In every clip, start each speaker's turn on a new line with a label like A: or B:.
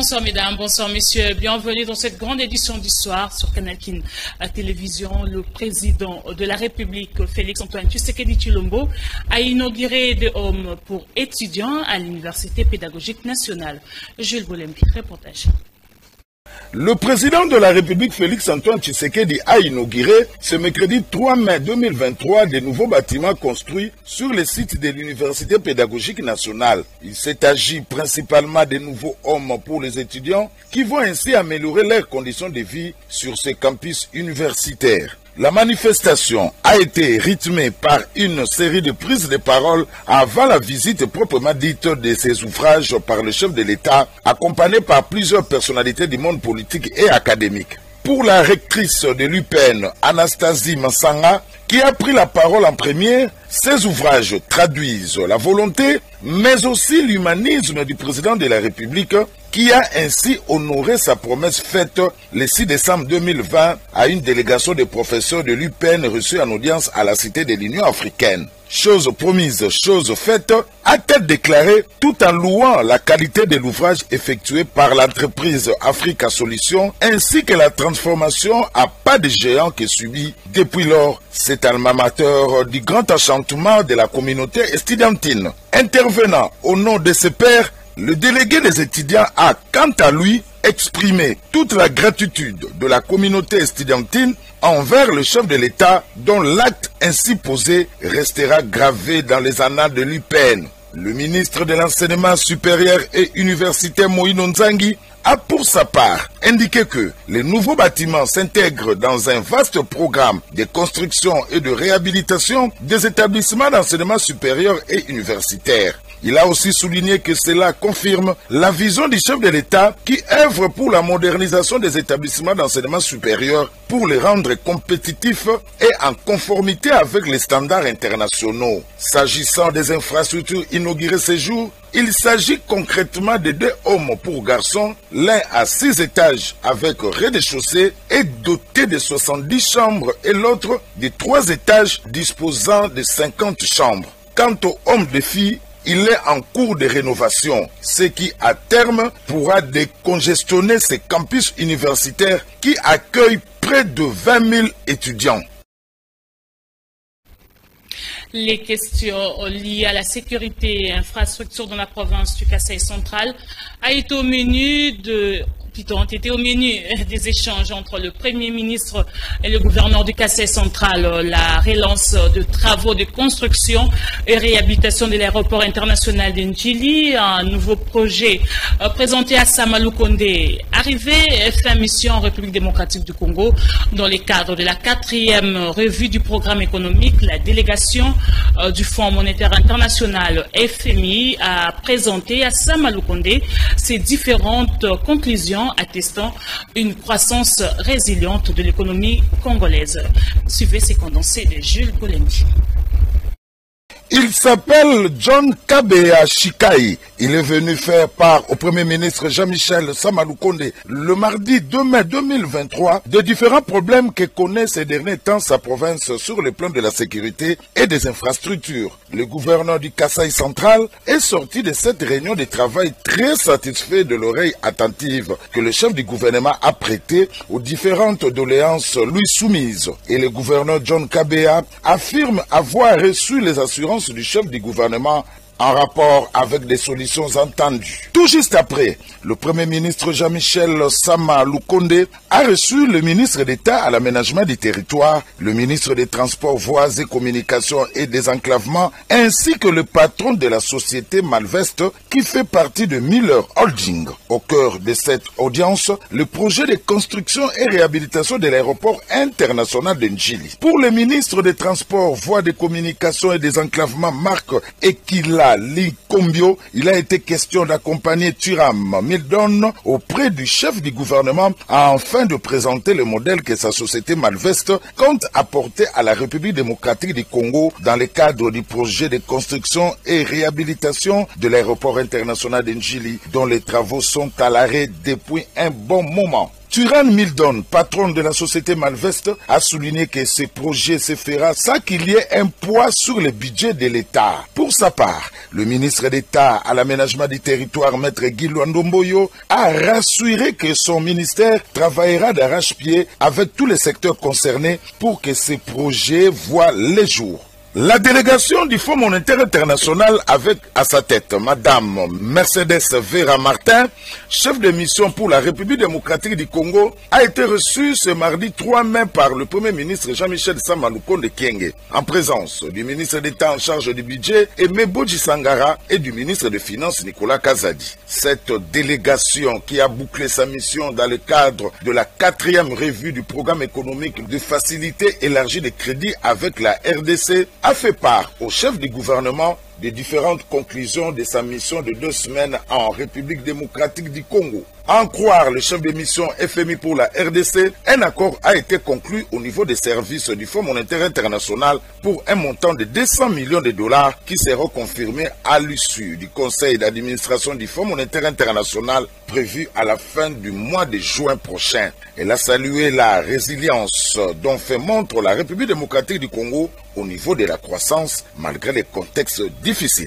A: Bonsoir mesdames, bonsoir messieurs, bienvenue dans cette grande édition d'Histoire sur Canal Kin Télévision. Le président de la République, Félix-Antoine Tshisekedi Tshilombo, a inauguré des homes pour étudiants à l'Université pédagogique nationale. Jules Bolembi, reportage.
B: Le président de la République, Félix-Antoine Tshisekedi, a inauguré ce mercredi 3 mai 2023 des nouveaux bâtiments construits sur le site de l'Université pédagogique nationale. Il s'est agi principalement des nouveaux hommes pour les étudiants qui vont ainsi améliorer leurs conditions de vie sur ce campus universitaire. La manifestation a été rythmée par une série de prises de parole avant la visite proprement dite de ces ouvrages par le chef de l'État, accompagné par plusieurs personnalités du monde politique et académique. Pour la rectrice de l'UPN, Anastasie Massanga, qui a pris la parole en première, ces ouvrages traduisent la volonté, mais aussi l'humanisme du président de la République, qui a ainsi honoré sa promesse faite le 6 décembre 2020 à une délégation de professeurs de l'UPN reçue en audience à la Cité de l'Union africaine. Chose promise, chose faite, a-t-elle déclaré tout en louant la qualité de l'ouvrage effectué par l'entreprise Africa Solutions ainsi que la transformation à pas de géant que subit depuis lors cet alma mater du grand enchantement de la communauté estudiantine. Intervenant au nom de ses pairs, le délégué des étudiants a, quant à lui, exprimé toute la gratitude de la communauté estudiantine envers le chef de l'État dont l'acte ainsi posé restera gravé dans les annales de l'UPN. Le ministre de l'Enseignement supérieur et universitaire Moïno Nzangi a pour sa part indiqué que les nouveaux bâtiments s'intègrent dans un vaste programme de construction et de réhabilitation des établissements d'enseignement supérieur et universitaire. Il a aussi souligné que cela confirme la vision du chef de l'État qui œuvre pour la modernisation des établissements d'enseignement supérieur pour les rendre compétitifs et en conformité avec les standards internationaux. S'agissant des infrastructures inaugurées ces jours, il s'agit concrètement de 2 hommes pour garçons, l'un à 6 étages avec rez-de-chaussée et doté de 70 chambres et l'autre de 3 étages disposant de 50 chambres. Quant aux hommes de filles, il est en cours de rénovation, ce qui à terme pourra décongestionner ces campus universitaires qui accueillent près de 20 000 étudiants.
A: Les questions liées à la sécurité et infrastructure dans la province du Kasaï central ont été au menu des échanges entre le Premier ministre et le gouverneur du Kasaï central. La relance de travaux de construction et réhabilitation de l'aéroport international de Ndjili, un nouveau projet présenté à Samaloukonde, arrivé fin mission en République démocratique du Congo. Dans le cadre de la 4e revue du programme économique, la délégation du Fonds monétaire international FMI a présenté à Samaloukonde ses différentes conclusions attestant une croissance résiliente de l'économie congolaise. Suivez ces condensés de Jules Bolembi.
B: Il s'appelle John Kabea Shikai. Il est venu faire part au Premier ministre Jean-Michel Samaloukonde le mardi 2 mai 2023 de différents problèmes que connaît ces derniers temps sa province sur le plan de la sécurité et des infrastructures. Le gouverneur du Kasaï central est sorti de cette réunion de travail très satisfait de l'oreille attentive que le chef du gouvernement a prêtée aux différentes doléances lui soumises. Et le gouverneur John Kabea affirme avoir reçu les assurances du chef du gouvernement en rapport avec des solutions entendues. Tout juste après, le Premier ministre Jean-Michel Samaloukonde a reçu le ministre d'État à l'aménagement du territoire, le ministre des Transports, Voies et Communications et Désenclavement, ainsi que le patron de la société Malveste qui fait partie de Miller Holding. Au cœur de cette audience, le projet de construction et réhabilitation de l'aéroport international de Ndjili. Pour le ministre des Transports, Voies de Communications et Désenclavement, Marc Ekila Likombio, il a été question d'accompagner Thuram Mildon auprès du chef du gouvernement afin de présenter le modèle que sa société Malveste compte apporter à la République démocratique du Congo dans le cadre du projet de construction et réhabilitation de l'aéroport international de Ndjili, dont les travaux sont à l'arrêt depuis un bon moment. Turan Mildon, patron de la société Malveste, a souligné que ce projet se fera sans qu'il y ait un poids sur le budget de l'État. Pour sa part, le ministre d'État à l'aménagement du territoire, Maître Guy Luandomboyo, a rassuré que son ministère travaillera d'arrache-pied avec tous les secteurs concernés pour que ces projets voient le jour. La délégation du Fonds monétaire international avec à sa tête Madame Mercedes Vera Martin, chef de mission pour la République démocratique du Congo, a été reçue ce mardi 3 mai par le Premier ministre Jean-Michel Sama Lukonde Kyenge, en présence du ministre d'État en charge du budget Aimé Boji Sangara et du ministre des Finances Nicolas Kazadi. Cette délégation qui a bouclé sa mission dans le cadre de la 4e revue du programme économique de facilité élargie de crédit avec la RDC a fait part au chef du gouvernement des différentes conclusions de sa mission de 2 semaines en République démocratique du Congo. À en croire le chef de mission FMI pour la RDC, un accord a été conclu au niveau des services du Fonds monétaire international pour un montant de 200 millions de dollars qui seront confirmés à l'issue du conseil d'administration du Fonds monétaire international prévu à la fin du mois de juin prochain. Elle a salué la résilience dont fait montre la République démocratique du Congo au niveau de la croissance malgré les contextes difficiles.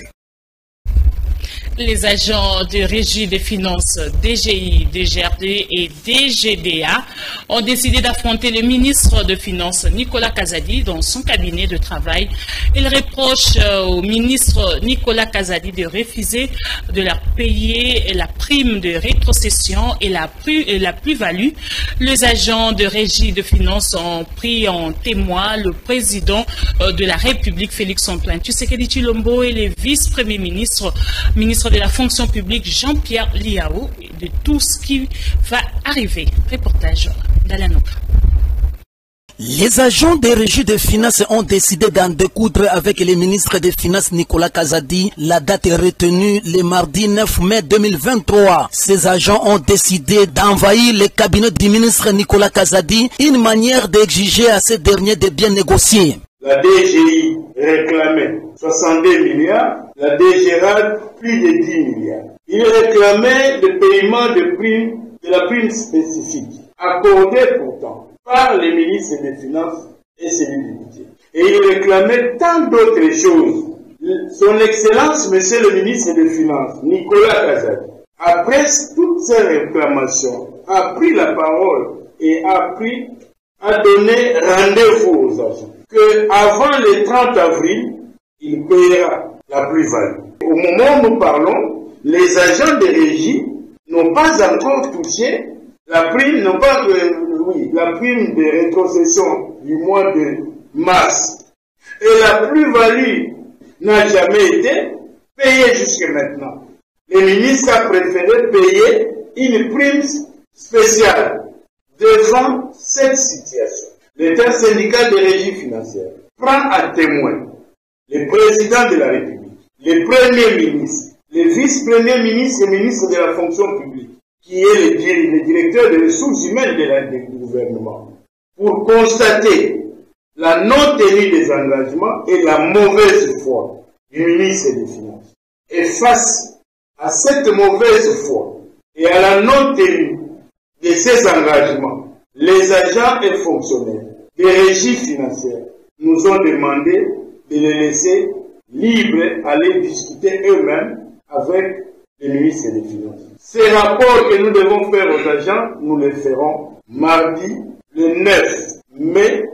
A: Les agents de régie des finances DGI, DGRD et DGDA ont décidé d'affronter le ministre de Finances Nicolas Kazadi dans son cabinet de travail. Ils reprochent au ministre Nicolas Kazadi de refuser de leur payer la prime de rétrocession et la plus-value. Les agents de régie de finances ont pris en témoin le président de la République, Félix-Antoine Tshisekedi Tshilombo, et le vice-premier ministre de la fonction publique, Jean-Pierre Liao, de tout ce qui va arriver. Reportage d'Alain.
C: Les agents des régies de finances ont décidé d'en découdre avec le ministre des Finances Nicolas Kazadi. La date est retenue le mardi 9 mai 2023. Ces agents ont décidé d'envahir le cabinet du ministre Nicolas Kazadi, une manière d'exiger à ce dernier de bien négocier.
D: La DGI réclamait 62 milliards, la DGRAD plus de 10 milliards. Il réclamait le paiement de la prime spécifique, accordée pourtant par les ministres des Finances et celui du budget. Et il réclamait tant d'autres choses. Son Excellence, Monsieur le ministre des Finances, Nicolas Kazadi, après toutes ces réclamations, a pris la parole et a donné rendez-vous aux agents que avant le 30 avril, il paiera la plus-value. Au moment où nous parlons, les agents de régie n'ont pas encore touché la prime, la prime de rétrocession du mois de mars. Et la plus-value n'a jamais été payée jusqu'à maintenant. Le ministre a préféré payer une prime spéciale devant cette situation. L'État syndical des régies financières prend à témoin le président de la République, le premier ministre, le vice-premier ministre et ministre de la fonction publique, qui est le directeur des ressources humaines du gouvernement, pour constater la non-tenue des engagements et la mauvaise foi du ministre des Finances. Et face à cette mauvaise foi et à la non-tenue de ces engagements, les agents et fonctionnaires des régies financières nous ont demandé de les laisser libres, aller discuter eux-mêmes avec le ministre des Finances. Ces rapports que nous devons faire aux agents, nous les ferons mardi le 9 mai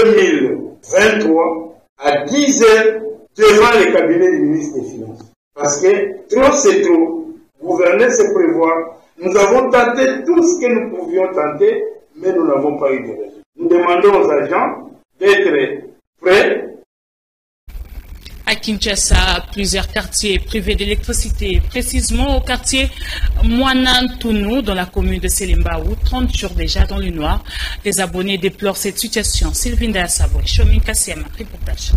D: 2023 à 10 h devant le cabinet du ministre des Finances. Parce que trop c'est trop. Gouverner, c'est prévoir. Nous avons tenté tout ce que nous pouvions tenter, mais nous n'avons pas eu de résultat. Nous demandons aux agents d'être prêts.
A: À Kinshasa, plusieurs quartiers privés d'électricité, précisément au quartier Mwanantunu, dans la commune de Selimbaou, 30 jours déjà dans le noir. Les abonnés déplorent cette situation. Sylvine Dassabo, Chomin Kassem, reportage.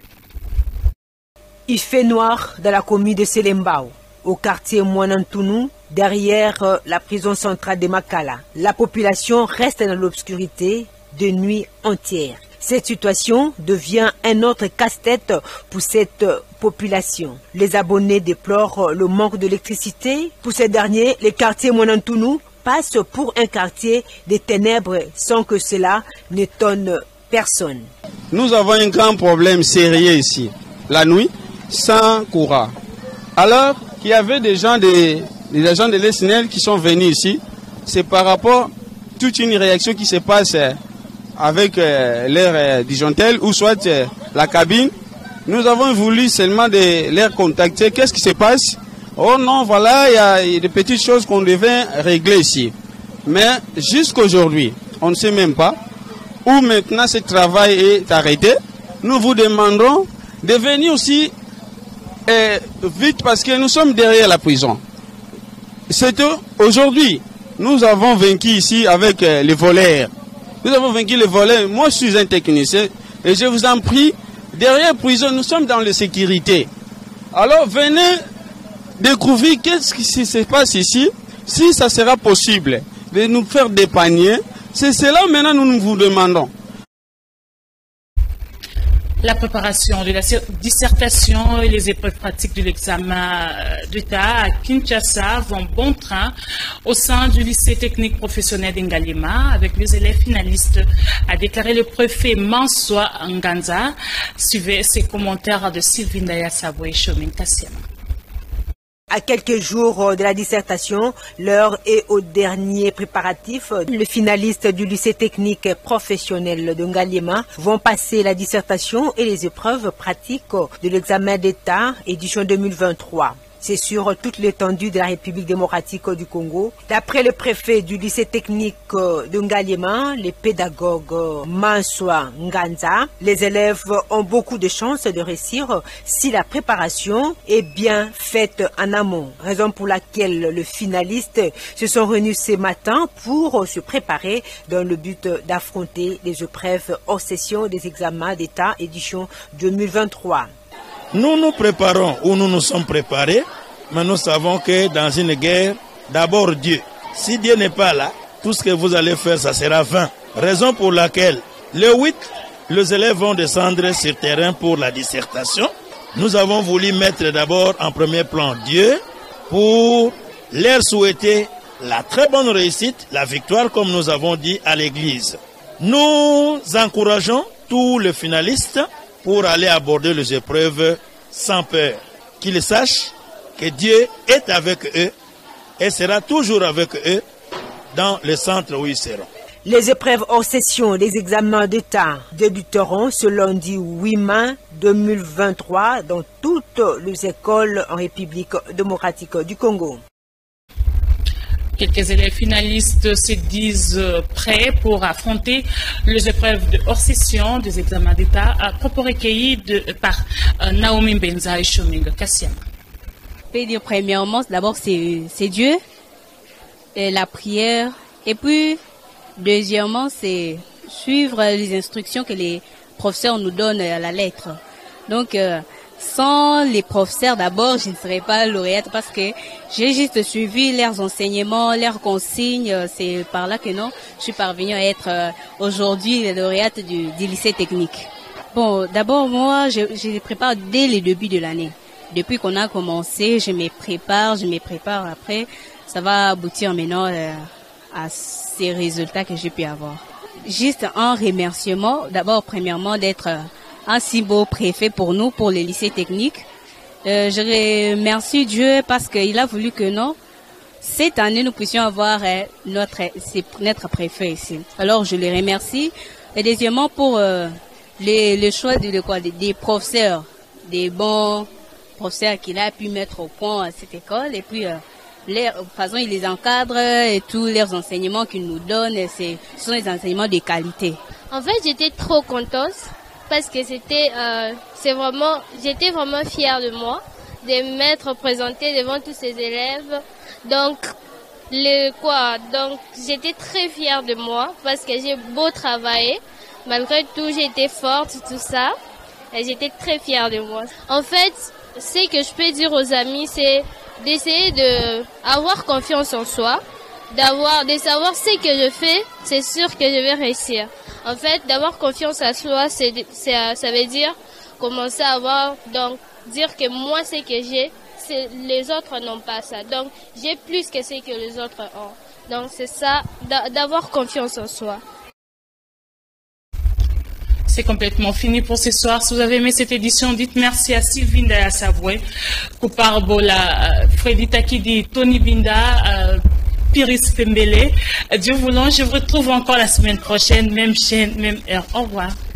E: Il fait noir dans la commune de Selimbaou, au quartier Mwanantunu, derrière la prison centrale de Makala. La population reste dans l'obscurité de nuit entière. Cette situation devient un autre casse-tête pour cette population. Les abonnés déplorent le manque d'électricité. Pour ces derniers, le quartier Mwanantunu passe pour un quartier des ténèbres sans que cela n'étonne personne.
F: Nous avons un grand problème sérieux ici, la nuit, sans courant. Alors, il y avait des agents de l'ESNEL qui sont venus ici. C'est par rapport à toute une réaction qui se passe avec l'air disjoncteur ou soit la cabine. Nous avons voulu seulement les contacter. Qu'est-ce qui se passe? Oh non, voilà, il y a des petites choses qu'on devait régler ici. Mais jusqu'aujourd'hui, on ne sait même pas où maintenant ce travail est arrêté. Nous vous demandons de venir aussi vite parce que nous sommes derrière la prison. C'est aujourd'hui, nous avons vaincu ici avec les voleurs. Nous avons vaincu les voleurs. Moi, je suis un technicien et je vous en prie, derrière la prison, nous sommes dans la sécurité. Alors, venez découvrir qu'est-ce qui se passe ici, si ça sera possible de nous faire dépanner. C'est cela maintenant nous vous demandons.
A: La préparation de la dissertation et les épreuves pratiques de l'examen d'État à Kinshasa vont bon train au sein du lycée technique professionnel d'Ngalema avec les élèves finalistes, a déclaré le préfet Mansoa Nganza. Suivez ces commentaires de Sylvie Ndaya Sabo et Chomin Kassiama.
E: À quelques jours de la dissertation, l'heure est au dernier préparatif. Les finalistes du lycée technique professionnel de Ngaliema vont passer la dissertation et les épreuves pratiques de l'examen d'État édition 2023. C'est sur toute l'étendue de la République démocratique du Congo. D'après le préfet du lycée technique de Ngaliema, les pédagogues Mansoa Nganza, les élèves ont beaucoup de chances de réussir si la préparation est bien faite en amont. Raison pour laquelle les finalistes se sont réunis ce matin pour se préparer dans le but d'affronter les épreuves hors session des examens d'État édition 2023.
G: Nous nous préparons ou nous nous sommes préparés, mais nous savons que dans une guerre, d'abord Dieu. Si Dieu n'est pas là, tout ce que vous allez faire, ça sera vain. Raison pour laquelle, le 8, les élèves vont descendre sur terrain pour la dissertation. Nous avons voulu mettre d'abord en premier plan Dieu pour leur souhaiter la très bonne réussite, la victoire, comme nous avons dit à l'église. Nous encourageons tous les finalistes pour aller aborder les épreuves sans peur. Qu'ils sachent que Dieu est avec eux et sera toujours avec eux dans le centre où ils seront.
E: Les épreuves hors session des examens d'État débuteront ce lundi 8 mai 2023 dans toutes les écoles en République démocratique du Congo.
A: Quelques élèves finalistes se disent prêts pour affronter les épreuves de hors-session des examens d'État, à propos recueillis par Naomi Benza et Chominga Kassiama.
H: Je peux dire premièrement, d'abord c'est Dieu, et la prière, et puis deuxièmement c'est suivre les instructions que les professeurs nous donnent à la lettre. Donc sans les professeurs, d'abord, je ne serais pas lauréate parce que j'ai juste suivi leurs enseignements, leurs consignes. C'est par là que non, je suis parvenue à être aujourd'hui lauréate du lycée technique. Bon, d'abord, moi, je les prépare dès le début de l'année. Depuis qu'on a commencé, je me prépare. Après, ça va aboutir maintenant à ces résultats que j'ai pu avoir. Juste un remerciement, d'abord, premièrement, d'être un si beau préfet pour nous, pour les lycées techniques. Je remercie Dieu parce qu'il a voulu que non, cette année nous puissions avoir notre préfet ici. Alors je les remercie. Et deuxièmement pour le choix des professeurs, des bons professeurs qu'il a pu mettre au point à cette école. Et puis de toute façon il les encadre et tous leurs enseignements qu'ils nous donnent, ce sont des enseignements de qualité.
I: En fait j'étais trop contente. Parce que j'étais vraiment fière de moi, de m'être présentée devant tous ces élèves. Donc j'étais très fière de moi parce que j'ai beau travailler. Malgré tout, j'étais forte, tout ça. Et j'étais très fière de moi. En fait, ce que je peux dire aux amis, c'est d'essayer d'avoir confiance en soi, de savoir ce que je fais, c'est sûr que je vais réussir. En fait, d'avoir confiance en soi, ça veut dire commencer à dire que moi, ce que j'ai, les autres n'ont pas ça. Donc, j'ai plus que ce que les autres ont. Donc c'est ça, d'avoir confiance en soi.
A: C'est complètement fini pour ce soir. Si vous avez aimé cette édition, dites merci à Sylvie Ndaya Savoué, Koupar Bola, Freddy Takidi, Tony Binda, Piris Pembele. Dieu voulant, je vous retrouve encore la semaine prochaine, même chaîne, même heure. Au revoir.